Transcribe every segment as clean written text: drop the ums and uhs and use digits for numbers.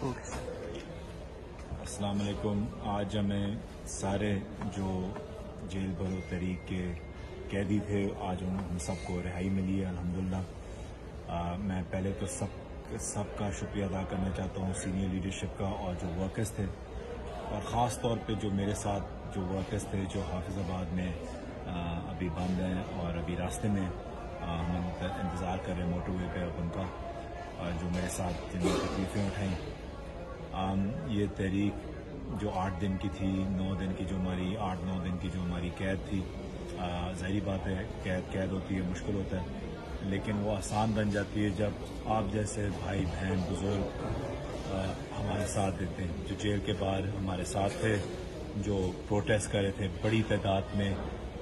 السلام علیکم. آج ہمیں سارے جو جیل بھرو تحریک کے قیدی تھے آج ہم سب کو رہائی ملی ہے الحمدللہ. میں پہلے تو سب کا شکریہ ادا کرنا چاہتا ہوں سینئر لیڈرشپ کا اور جو ورکرز تھے, اور خاص طور پہ جو میرے ساتھ جو ورکرز تھے جو حافظ آباد میں ابھی بند ہیں اور ابھی راستے میں ہم انتظار کر رہے ہیں موٹر وے پہ اب ان کا, جو میرے ساتھ جن نے تکلیفیں اٹھائیں. یہ تحریک جو 8 دن کی تھی, 9 دن کی جو ہماری 8-9 دن کی جو ہماری قید تھی, ظاہری بات ہے قید ہوتی ہے, مشکل ہوتا ہے, لیکن وہ آسان بن جاتی ہے جب آپ جیسے بھائی بہن بزرگ ہمارے ساتھ دیتے ہیں. جو جیل کے باہر ہمارے ساتھ تھے, جو پروٹیسٹ کر رہے تھے, بڑی تعداد میں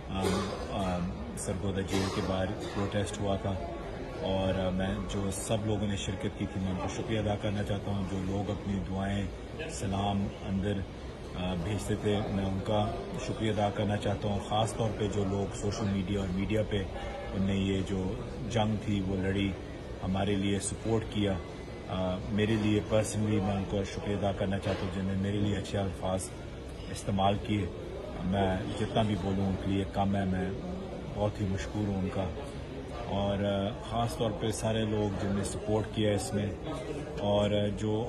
سرگودا جیل کے باہر پروٹیسٹ ہوا تھا, اور میں جو سب لوگوں نے شرکت کی تھی میں ان کو شکریہ ادا کرنا چاہتا ہوں. جو لوگ اپنی دعائیں سلام اندر بھیجتے تھے میں ان کا شکریہ ادا کرنا چاہتا ہوں. خاص طور پہ جو لوگ سوشل میڈیا اور میڈیا پہ ان نے یہ جو جنگ تھی وہ لڑی, ہمارے لیے سپورٹ کیا, میرے لیے پرسنلی میں ان کو شکریہ ادا کرنا چاہتا ہوں جن نے میرے لیے اچھے الفاظ استعمال کیے. میں جتنا بھی بولوں ان کے لیے کم ہے, میں بہت ہی مشکور ہوں ان کا. اور خاص طور پہ سارے لوگ جن نے سپورٹ کیا اس میں, اور جو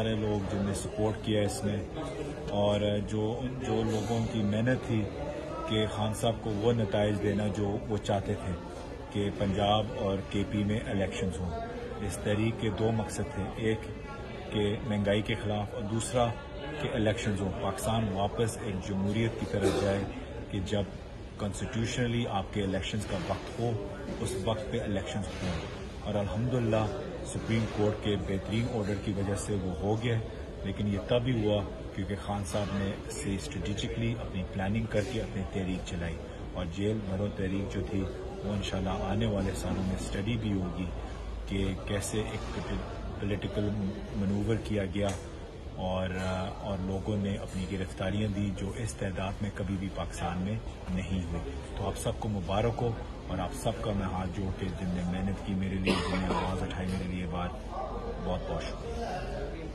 لوگوں کی محنت تھی کہ خان صاحب کو وہ نتائج دینا جو وہ چاہتے تھے کہ پنجاب اور کے پی میں الیکشنز ہوں. اس تحریک کے 2 مقصد تھے, ایک کہ مہنگائی کے خلاف اور دوسرا کہ الیکشنز ہوں, پاکستان واپس ایک جمہوریت کی طرف جائے کہ جب کانسٹیٹیوشنلی آپ کے الیکشنز کا وقت ہو اس وقت پہ الیکشنز ہوں. اور الحمدللہ سپریم کورٹ کے بہترین آرڈر کی وجہ سے وہ ہو گیا, لیکن یہ تب ہی ہوا کیونکہ خان صاحب نے اسے اسٹریٹجکلی اپنی پلاننگ کر کے اپنی تحریک چلائی. اور جیل بھرو تحریک جو تھی وہ انشاءاللہ آنے والے سالوں میں اسٹڈی بھی ہوگی کہ کیسے ایک پولیٹیکل منوور کیا گیا اور لوگوں نے اپنی گرفتاریاں دی جو اس تعداد میں کبھی بھی پاکستان میں نہیں ہوئی. تو آپ سب کو مبارک ہو, اور آپ سب کا میں ہاتھ جوڑ کے جن نے محنت کی میرے لیے, جن نے آواز اٹھائی میرے لیے, بات بہت بہت شکریہ.